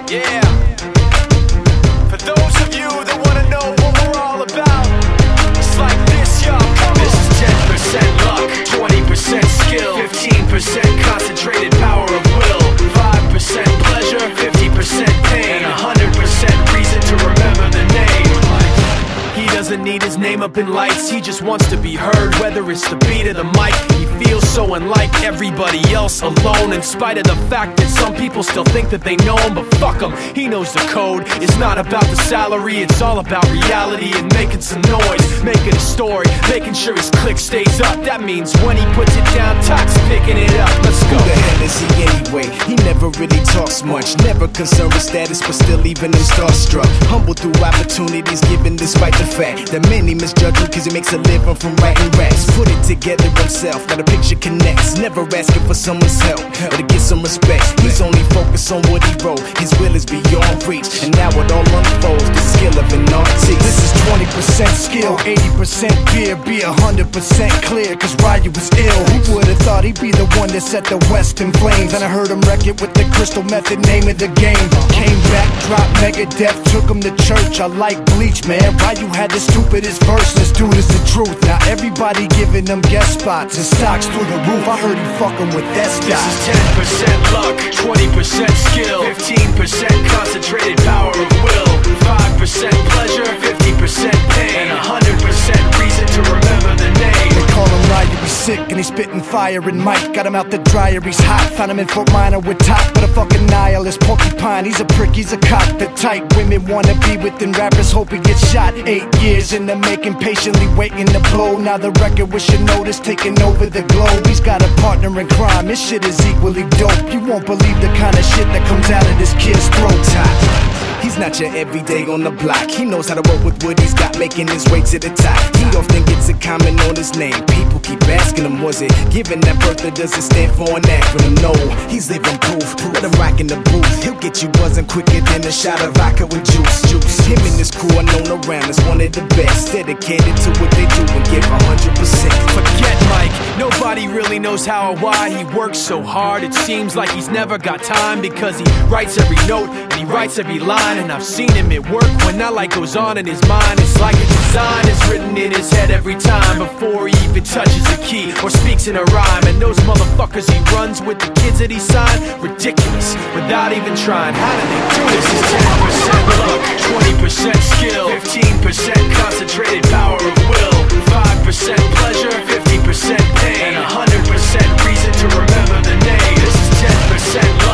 Yeah. For those of you that wanna know what we're all about, it's like this, y'all. This is 10% luck, 20% skill, 15% concentrated power of will, 5% pleasure, 50% pain, and 100% reason to remember the name. He doesn't need his name up in lights, he just wants to be heard, whether it's the beat of the mic. He feels so unlike everybody else, alone, in spite of the fact that some people still think that they know him. But fuck him, he knows the code. It's not about the salary, it's all about reality and making some noise, making a story, making sure his click stays up. That means when he puts it down, Tox picking it up. Let's go. Who the hell is he anyway? He never really talks much, never concerned with status, but still leaving him starstruck. Humble through opportunities given despite the fact that many misjudge him cause he makes a living from writing raps. Put it together himself, now the picture connects. Never asking for someone's help or to get some respect. He's only focused on what he wrote, his will is beyond reach. And now it all unfolds, the skill of an artist. This is 20% skill, 80% fear, be 100% clear, cause Ryu was ill. Who would've thought he'd be the one that set the West in flames? And I heard him wreck it with the Crystal Method, name of the game. Came back, dropped Megadeth, took him to church. I like Bleach, man. Ryu had the stupidest verse, this dude is the truth. Now everybody giving them guest spots and stocks through the roof. I heard he fucking with that stock. This is 10% luck, 20% skill, 15% concentrated power of will, 5% pleasure, 50% pain, and 100% reason to remember the name. They call him Ryu, he's sick and he's spitting fire. And Mike got him out the dryer, he's hot. Found him in Fort Minor with top, but a fucking nihilist porcupine. He's a prick, he's a cock. The type women wanna be with, and rappers hope he gets shot. 8 years in the making, patiently waiting to blow. Now the record with your notice taking over the globe. He's got a partner in crime, his shit is equally dope. You won't believe the kind of shit that comes out of this kid's throat. He's not your everyday on the block. He knows how to work with what he's got, making his way to the top. He often gets a comment on his name. People keep asking him, was it given that birth or does it stand for an acronym? No, he's living proof. Let him rock in the booth. He'll get you buzzing quicker than a shot of vodka with juice. Him and his crew are known around as one of the best, dedicated to what they do and give 100%. Forget Mike, nobody really knows how or why he works so hard. It seems like he's never got time, because he writes every note and he writes every line. And I've seen him at work when that light goes on in his mind. It's like a design is written in his head every time, before he even touches a key or speaks in a rhyme. And those motherfuckers he runs with, the kids that he signed, ridiculous, without even trying. How do they do this? Is 10% luck, 20% skill, 15% concentrated power of will, 5% pleasure, 50% pain, and 100% reason to remember the name. This is 10% luck.